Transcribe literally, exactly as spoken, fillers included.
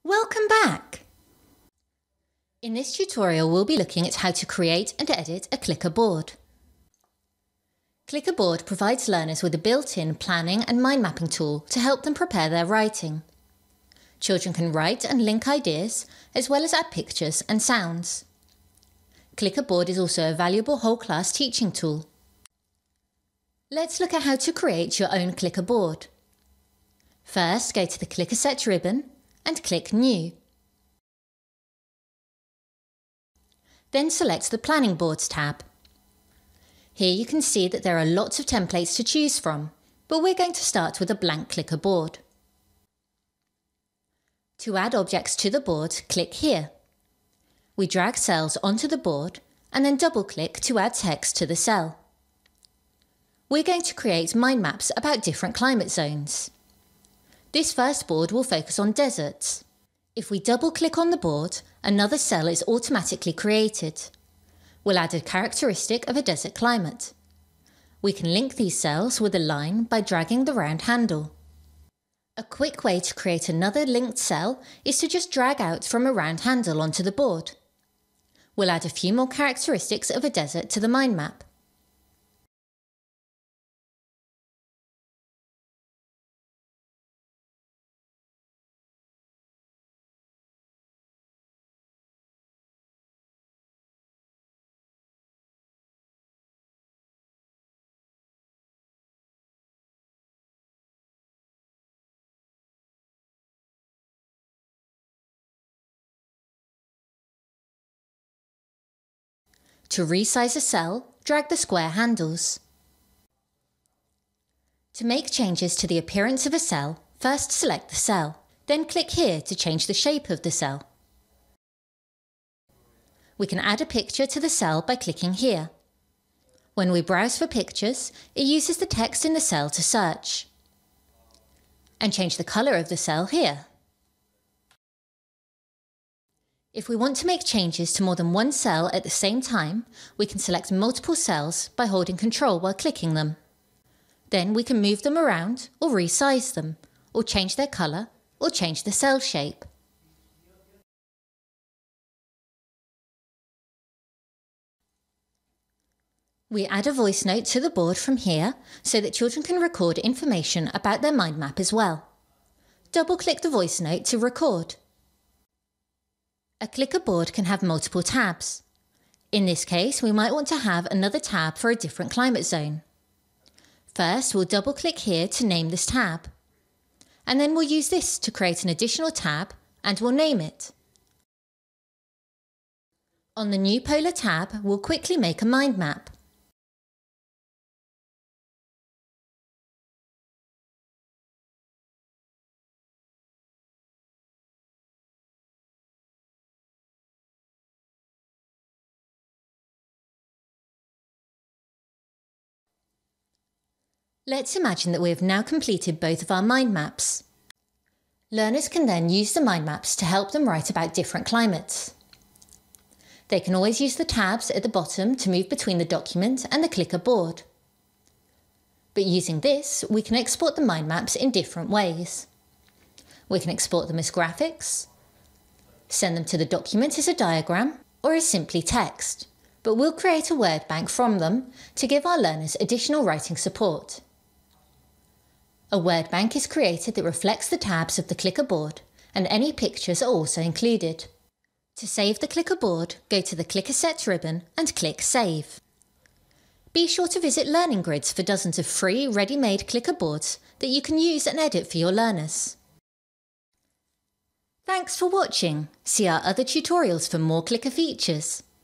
Welcome back! In this tutorial we'll be looking at how to create and edit a clicker board. Clicker board provides learners with a built-in planning and mind mapping tool to help them prepare their writing. Children can write and link ideas, as well as add pictures and sounds. Clicker board is also a valuable whole class teaching tool. Let's look at how to create your own clicker board. First, go to the Clicker Set ribbon and click New. Then select the Planning Boards tab. Here you can see that there are lots of templates to choose from, but we're going to start with a blank clicker board. To add objects to the board, click here. We drag cells onto the board and then double-click to add text to the cell. We're going to create mind maps about different climate zones. This first board will focus on deserts. If we double-click on the board, another cell is automatically created. We'll add a characteristic of a desert climate. We can link these cells with a line by dragging the round handle. A quick way to create another linked cell is to just drag out from a round handle onto the board. We'll add a few more characteristics of a desert to the mind map. To resize a cell, drag the square handles. To make changes to the appearance of a cell, first select the cell, then click here to change the shape of the cell. We can add a picture to the cell by clicking here. When we browse for pictures, it uses the text in the cell to search. And change the colour of the cell here. If we want to make changes to more than one cell at the same time, we can select multiple cells by holding Control while clicking them. Then we can move them around or resize them, or change their colour, or change the cell shape. We add a voice note to the board from here so that children can record information about their mind map as well. Double-click the voice note to record. A clicker board can have multiple tabs. In this case, we might want to have another tab for a different climate zone. First, we'll double-click here to name this tab. And then we'll use this to create an additional tab and we'll name it. On the new Polar tab, we'll quickly make a mind map. Let's imagine that we have now completed both of our mind maps. Learners can then use the mind maps to help them write about different climates. They can always use the tabs at the bottom to move between the document and the clicker board. But using this, we can export the mind maps in different ways. We can export them as graphics, send them to the document as a diagram, or as simply text, but we'll create a word bank from them to give our learners additional writing support. A word bank is created that reflects the tabs of the clicker board, and any pictures are also included. To save the clicker board, go to the Clicker Set ribbon and click Save. Be sure to visit Learning Grids for dozens of free, ready-made clicker boards that you can use and edit for your learners. Thanks for watching. See our other tutorials for more clicker features.